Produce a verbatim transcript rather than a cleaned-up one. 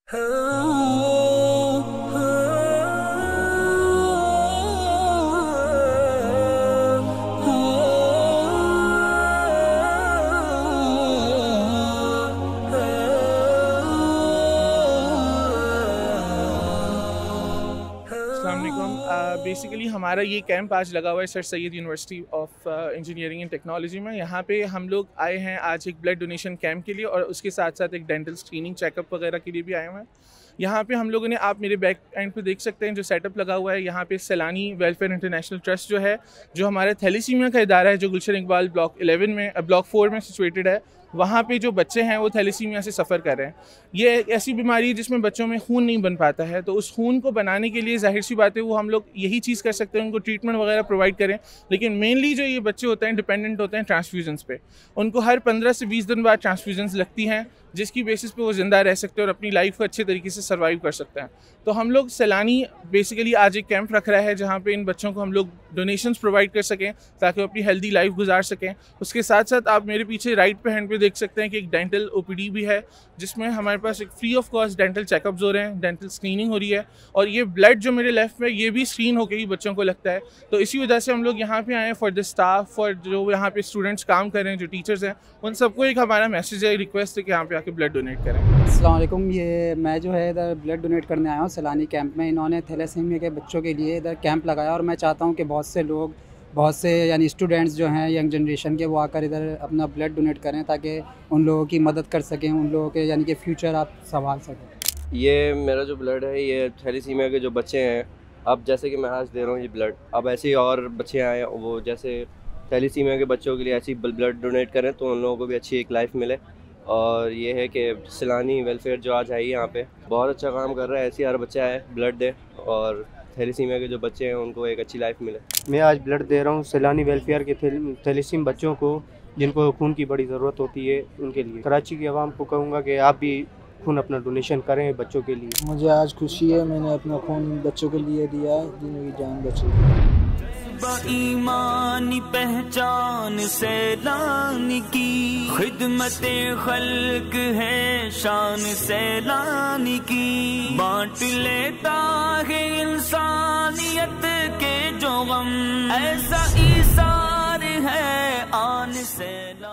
Basically uh, हमारा ये camp आज लगा हुआ है sir Syed university of engineering and technology में। यहाँ पे हम लोग आए हैं आज एक ब्लड डोनेशन कैंप के लिए और उसके साथ साथ एक डेंटल स्क्रीनिंग चेकअप वगैरह के लिए भी आए हुए हैं। यहाँ पे हम लोगों ने, आप मेरे बैक एंड पे देख सकते हैं जो सेटअप लगा हुआ है, यहाँ पे सैलानी वेलफेयर इंटरनेशनल ट्रस्ट जो है, जो हमारे थैलेसीमिया का इदारा है, जो गुलशन इकबाल ब्लॉक इलेवन में ब्लॉक फोर में सिचुएटेड है, वहाँ पे जो बच्चे हैं वो थैलेसीमिया से सफ़र कर रहे हैं। ये एक ऐसी बीमारी है जिसमें बच्चों में खून नहीं बन पाता है, तो उस खून को बनाने के लिए जाहिर सी बात है वो हम लोग यही चीज़ कर सकते हैं, उनको ट्रीटमेंट वगैरह प्रोवाइड करें। लेकिन मेनली जो ये बच्चे होते हैं डिपेंडेंट होते हैं ट्रांसफ्यूजन्स पे। उनको हर पंद्रह से बीस दिन बाद ट्रांसफ्यूजन्स लगती हैं, जिसकी बेसिस पे वो ज़िंदा रह सकते हैं और अपनी लाइफ को अच्छे तरीके से सर्वाइव कर सकते हैं। तो हम लोग सैलानी बेसिकली आज एक कैंप रख रहा है जहाँ पे इन बच्चों को हम लोग डोनेशंस प्रोवाइड कर सकें ताकि वो अपनी हेल्दी लाइफ गुजार सकें। उसके साथ साथ आप मेरे पीछे राइट पे हैंड पे देख सकते हैं कि एक डेंटल ओपीडी भी है, जिसमें हमारे पास एक free of cost dental checkups हो रहे हैं, डेंटल स्क्रीनिंग हो रही है। और ये ब्लड जो मेरे लेफ्ट में, ये भी स्क्रीन होकर ही बच्चों को लगता है। तो इसी वजह से हम लोग यहाँ पे आए हैं फॉर द स्टाफ, फॉर जो यहाँ पे स्टूडेंट्स काम कर रहे हैं, जो टीचर्स हैं, उन सबको एक हमारा मैसेज है, रिक्वेस्ट है कि यहाँ पे आके ब्लड डोनेट करें। अस्सलाम वालेकुम। ये मैं जो है इधर ब्लड डोनेट करने आया हूँ सैलानी कैंप में। इन्होंने थैलेसीमिया के बच्चों के लिए इधर कैंप लगाया और मैं चाहता हूँ कि बहुत से लोग, बहुत से यानी स्टूडेंट्स जो हैं यंग जनरेशन के, वो आकर इधर अपना ब्लड डोनेट करें ताकि उन लोगों की मदद कर सकें, उन लोगों के यानी कि फ्यूचर आप संभाल सकें। ये मेरा जो ब्लड है, ये थैलेसीमिया के जो बच्चे हैं, अब जैसे कि मैं आज दे रहा हूँ ये ब्लड, अब ऐसे ही और बच्चे आए वो जैसे थैलेसीमिया के बच्चों के लिए ऐसी ब्लड डोनेट करें तो उन लोगों को भी अच्छी एक लाइफ मिले। और ये है कि सैलानी वेलफेयर जो आज आई यहाँ पे बहुत अच्छा काम कर रहा है, ऐसे हर बच्चा है ब्लड दे और थैलेसीमिया के जो बच्चे हैं उनको एक अच्छी लाइफ मिले। मैं आज ब्लड दे रहा हूँ सैलानी वेलफेयर के थैलेसीम बच्चों को, जिनको खून की बड़ी ज़रूरत होती है, उनके लिए। कराची की आवाम को कहूँगा कि आप भी खून अपना डोनेशन करें बच्चों के लिए। मुझे आज खुशी है, मैंने अपना खून बच्चों के लिए दिया है जिनकी जान बची। ईमानी पहचान सैलानी की, खिदमते खल्क है शान सैलानी की। बांट लेता है इंसानियत के जो गम, ऐसा ईसार है आन सैलानी।